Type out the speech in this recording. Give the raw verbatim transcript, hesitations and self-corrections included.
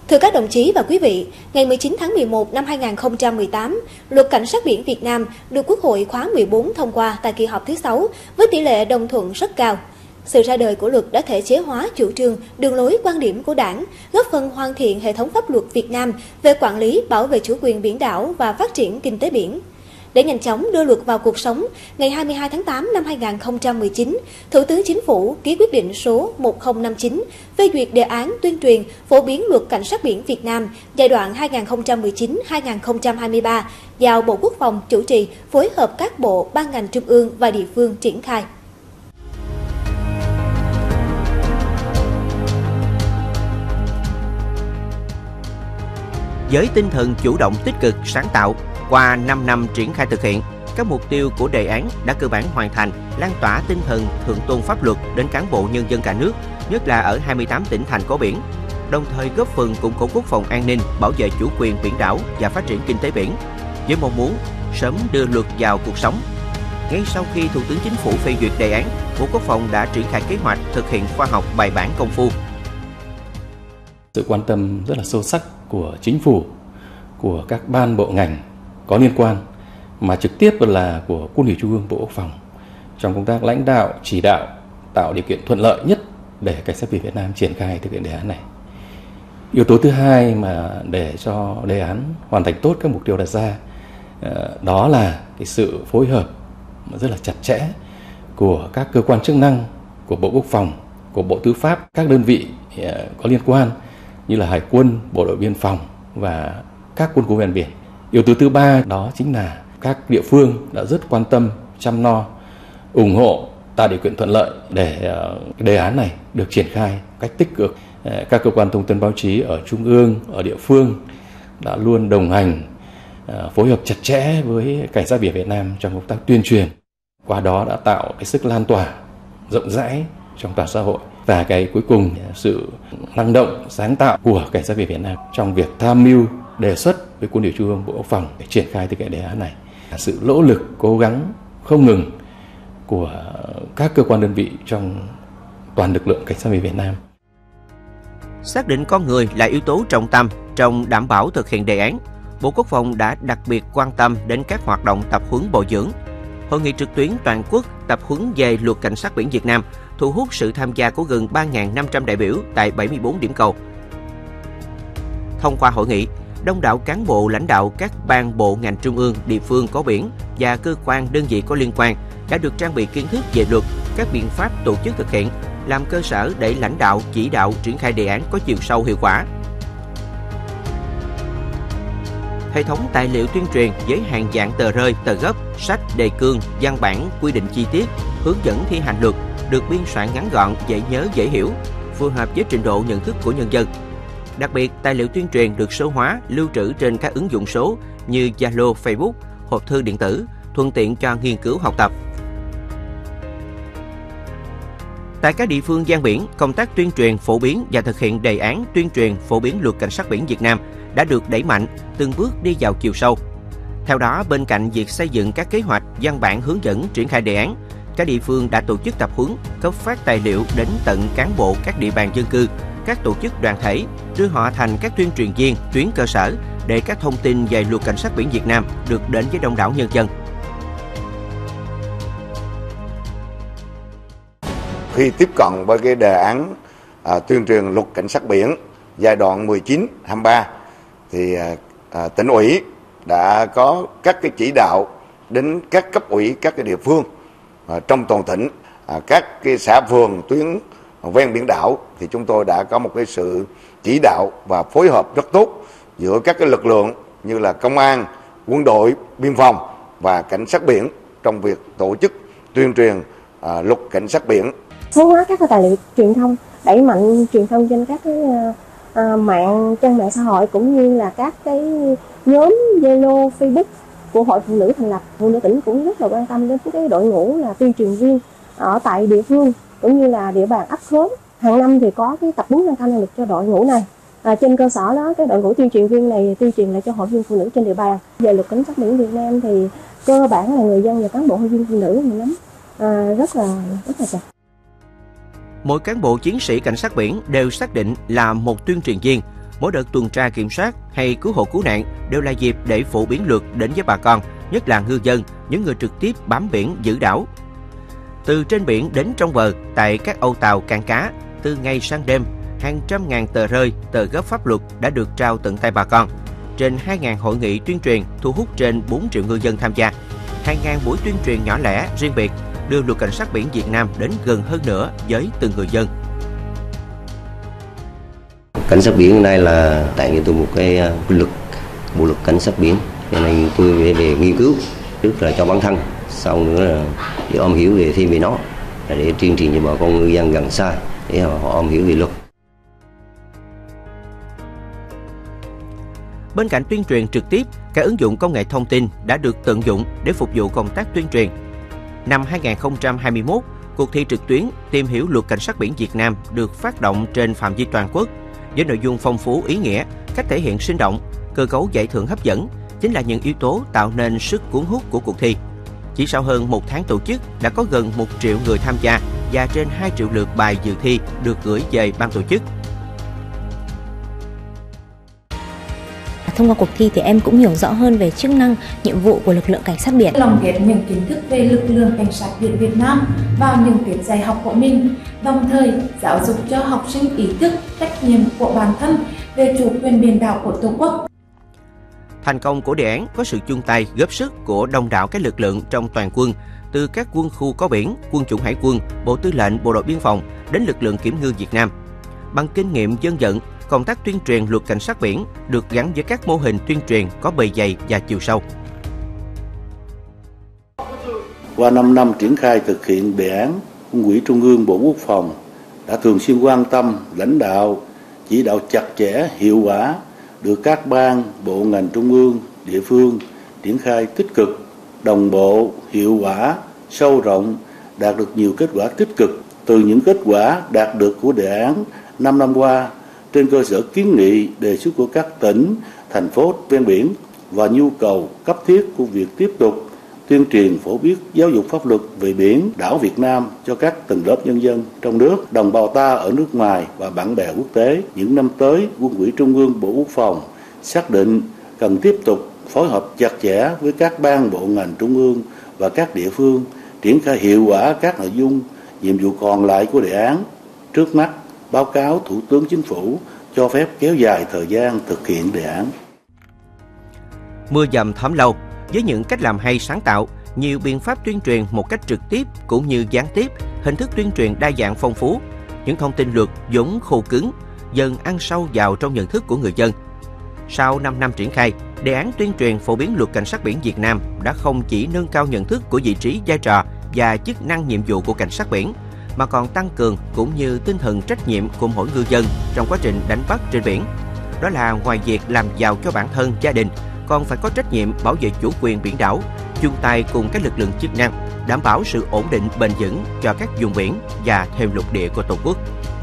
Thưa các đồng chí và quý vị, ngày mười chín tháng mười một năm hai nghìn không trăm mười tám, Luật Cảnh sát biển Việt Nam được Quốc hội khóa mười bốn thông qua tại kỳ họp thứ sáu với tỷ lệ đồng thuận rất cao. Sự ra đời của luật đã thể chế hóa chủ trương, đường lối quan điểm của Đảng, góp phần hoàn thiện hệ thống pháp luật Việt Nam về quản lý, bảo vệ chủ quyền biển đảo và phát triển kinh tế biển. Để nhanh chóng đưa luật vào cuộc sống, ngày hai mươi hai tháng tám năm hai nghìn không trăm mười chín, Thủ tướng Chính phủ ký quyết định số một nghìn năm mươi chín phê duyệt đề án tuyên truyền phổ biến Luật Cảnh sát biển Việt Nam giai đoạn hai nghìn không trăm mười chín đến hai nghìn không trăm hai mươi ba, giao Bộ Quốc phòng chủ trì phối hợp các bộ, ban ngành trung ương và địa phương triển khai. Với tinh thần chủ động, tích cực, sáng tạo, qua năm năm triển khai thực hiện, các mục tiêu của đề án đã cơ bản hoàn thành, lan tỏa tinh thần thượng tôn pháp luật đến cán bộ nhân dân cả nước, nhất là ở hai mươi tám tỉnh thành có biển, đồng thời góp phần củng cố quốc phòng an ninh, bảo vệ chủ quyền biển đảo và phát triển kinh tế biển, với mong muốn sớm đưa luật vào cuộc sống. Ngay sau khi Thủ tướng Chính phủ phê duyệt đề án, Bộ Quốc phòng đã triển khai kế hoạch thực hiện khoa học, bài bản, công phu. Sự quan tâm rất là sâu sắc của Chính phủ, của các ban bộ ngành có liên quan, mà trực tiếp là của Quân ủy Trung ương, Bộ Quốc phòng trong công tác lãnh đạo, chỉ đạo, tạo điều kiện thuận lợi nhất để Cảnh sát biển Việt Nam triển khai thực hiện đề án này. Yếu tố thứ hai mà để cho đề án hoàn thành tốt các mục tiêu đặt ra, đó là cái sự phối hợp rất là chặt chẽ của các cơ quan chức năng, của Bộ Quốc phòng, của Bộ Tư pháp, các đơn vị có liên quan như là Hải quân, Bộ đội biên phòng và các quân khu ven biển. Yếu tố thứ ba đó chính là các địa phương đã rất quan tâm, chăm lo, ủng hộ, tạo điều kiện thuận lợi để đề án này được triển khai cách tích cực. Các cơ quan thông tấn báo chí ở trung ương, ở địa phương đã luôn đồng hành, phối hợp chặt chẽ với Cảnh sát biển Việt Nam trong công tác tuyên truyền. Qua đó đã tạo cái sức lan tỏa rộng rãi trong toàn xã hội. Và cái cuối cùng, sự năng động, sáng tạo của Cảnh sát biển Việt Nam trong việc tham mưu, đề xuất với Quân ủy Trung ương, Bộ Quốc phòng để triển khai thực hiện đề án này. Sự nỗ lực, cố gắng không ngừng của các cơ quan đơn vị trong toàn lực lượng Cảnh sát biển Việt Nam. Xác định con người là yếu tố trọng tâm trong đảm bảo thực hiện đề án, Bộ Quốc phòng đã đặc biệt quan tâm đến các hoạt động tập huấn bồi dưỡng. Hội nghị trực tuyến toàn quốc tập huấn về Luật Cảnh sát biển Việt Nam thu hút sự tham gia của gần ba nghìn năm trăm đại biểu tại bảy mươi bốn điểm cầu. Thông qua hội nghị, đông đảo cán bộ lãnh đạo các ban bộ ngành trung ương, địa phương có biển và cơ quan đơn vị có liên quan đã được trang bị kiến thức về luật, các biện pháp tổ chức thực hiện, làm cơ sở để lãnh đạo, chỉ đạo triển khai đề án có chiều sâu, hiệu quả. Hệ thống tài liệu tuyên truyền với hàng vạn tờ rơi, tờ gấp, sách, đề cương, văn bản, quy định chi tiết, hướng dẫn thi hành luật được biên soạn ngắn gọn, dễ nhớ, dễ hiểu, phù hợp với trình độ nhận thức của nhân dân. Đặc biệt, tài liệu tuyên truyền được số hóa, lưu trữ trên các ứng dụng số như Zalo, Facebook, hộp thư điện tử, thuận tiện cho nghiên cứu học tập. Tại các địa phương ven biển, công tác tuyên truyền phổ biến và thực hiện đề án tuyên truyền phổ biến Luật Cảnh sát biển Việt Nam đã được đẩy mạnh, từng bước đi vào chiều sâu. Theo đó, bên cạnh việc xây dựng các kế hoạch, văn bản hướng dẫn triển khai đề án, các địa phương đã tổ chức tập huấn, cấp phát tài liệu đến tận cán bộ các địa bàn dân cư, các tổ chức đoàn thể, đưa họ thành các tuyên truyền viên tuyến cơ sở để các thông tin về Luật Cảnh sát biển Việt Nam được đến với đông đảo nhân dân. Khi tiếp cận với cái đề án à, tuyên truyền Luật Cảnh sát biển giai đoạn mười chín hai mươi ba thì à, tỉnh ủy đã có các cái chỉ đạo đến các cấp ủy, các cái địa phương à, trong toàn tỉnh, à, các cái xã phường tuyến ven biển đảo thì chúng tôi đã có một cái sự chỉ đạo và phối hợp rất tốt giữa các cái lực lượng như là công an, quân đội, biên phòng và cảnh sát biển trong việc tổ chức tuyên truyền à, Luật Cảnh sát biển. Số hóa các cái tài liệu truyền thông, đẩy mạnh truyền thông trên các cái uh, mạng trang mạng xã hội cũng như là các cái nhóm Zalo, Facebook của Hội Phụ Nữ thành lập. Phụ nữ tỉnh cũng rất là quan tâm đến cái đội ngũ là tuyên truyền viên ở tại địa phương cũng như là địa bàn ấp khóm. Hàng năm thì có cái tập huấn nâng cao năng lực cho đội ngũ này. À, trên cơ sở đó, cái đội ngũ tuyên truyền viên này tuyên truyền lại cho hội viên phụ nữ trên địa bàn. Về Luật Cảnh sát biển Việt Nam thì cơ bản là người dân và cán bộ hội viên phụ nữ mình nắm à, rất là rất là chặt. Mỗi cán bộ chiến sĩ cảnh sát biển đều xác định là một tuyên truyền viên, Mỗi đợt tuần tra kiểm soát hay cứu hộ cứu nạn đều là dịp để phổ biến luật đến với bà con, nhất là ngư dân, những người trực tiếp bám biển giữ đảo. Từ trên biển đến trong bờ, tại các âu tàu cảng cá, từ ngày sang đêm, hàng trăm ngàn tờ rơi, tờ gấp pháp luật đã được trao tận tay bà con. Trên hai nghìn hội nghị tuyên truyền thu hút trên bốn triệu ngư dân tham gia. Hàng ngàn buổi tuyên truyền nhỏ lẻ, riêng biệt đưa luật cảnh sát biển Việt Nam đến gần hơn nữa với từng người dân. Cảnh sát biển này là tại cho tôi một cái luật, bộ luật cảnh sát biển, cho nên tôi về, về nghiên cứu trước là cho bản thân, sau nữa là để am hiểu về thêm về nó, là để tuyên truyền cho bà con ngư dân gần xa để họ am hiểu về luật. Bên cạnh tuyên truyền trực tiếp, các ứng dụng công nghệ thông tin đã được tận dụng để phục vụ công tác tuyên truyền. Năm hai nghìn không trăm hai mươi mốt, cuộc thi trực tuyến tìm hiểu luật cảnh sát biển Việt Nam được phát động trên phạm vi toàn quốc, với nội dung phong phú ý nghĩa, cách thể hiện sinh động, cơ cấu giải thưởng hấp dẫn chính là những yếu tố tạo nên sức cuốn hút của cuộc thi. Chỉ sau hơn một tháng tổ chức đã có gần một triệu người tham gia và trên hai triệu lượt bài dự thi được gửi về ban tổ chức. Thông qua cuộc thi thì em cũng hiểu rõ hơn về chức năng, nhiệm vụ của lực lượng cảnh sát biển. Lồng ghép những kiến thức về lực lượng cảnh sát biển Việt Nam vào những tiết dạy học của mình, đồng thời giáo dục cho học sinh ý thức, trách nhiệm của bản thân về chủ quyền biển đảo của Tổ quốc. Thành công của đề án có sự chung tay góp sức của đông đảo các lực lượng trong toàn quân, từ các quân khu có biển, quân chủng hải quân, bộ tư lệnh, bộ đội biên phòng đến lực lượng kiểm ngư Việt Nam. Bằng kinh nghiệm dân vận, công tác tuyên truyền luật cảnh sát biển được gắn với các mô hình tuyên truyền có bề dày và chiều sâu. Qua năm năm triển khai thực hiện đề án, Quân ủy Trung ương Bộ Quốc phòng đã thường xuyên quan tâm, lãnh đạo, chỉ đạo chặt chẽ, hiệu quả, được các ban, bộ ngành trung ương, địa phương triển khai tích cực, đồng bộ, hiệu quả, sâu rộng, đạt được nhiều kết quả tích cực. Từ những kết quả đạt được của đề án năm năm qua, trên cơ sở kiến nghị, đề xuất của các tỉnh, thành phố ven biển và nhu cầu cấp thiết của việc tiếp tục tuyên truyền phổ biến giáo dục pháp luật về biển đảo Việt Nam cho các tầng lớp nhân dân trong nước, đồng bào ta ở nước ngoài và bạn bè quốc tế. Những năm tới, Quân ủy Trung ương Bộ Quốc phòng xác định cần tiếp tục phối hợp chặt chẽ với các ban bộ ngành trung ương và các địa phương, triển khai hiệu quả các nội dung, nhiệm vụ còn lại của đề án. Trước mắt, báo cáo Thủ tướng Chính phủ cho phép kéo dài thời gian thực hiện đề án. Mưa dầm thấm lâu, với những cách làm hay sáng tạo, nhiều biện pháp tuyên truyền một cách trực tiếp cũng như gián tiếp, hình thức tuyên truyền đa dạng phong phú, những thông tin luật vốn khô cứng dần ăn sâu vào trong nhận thức của người dân. Sau năm năm triển khai, đề án tuyên truyền phổ biến luật cảnh sát biển Việt Nam đã không chỉ nâng cao nhận thức của vị trí, vai trò và chức năng nhiệm vụ của cảnh sát biển, mà còn tăng cường cũng như tinh thần trách nhiệm của mỗi ngư dân trong quá trình đánh bắt trên biển. Đó là ngoài việc làm giàu cho bản thân, gia đình, còn phải có trách nhiệm bảo vệ chủ quyền biển đảo, chung tay cùng các lực lượng chức năng đảm bảo sự ổn định bền vững cho các vùng biển và thềm lục địa của Tổ quốc.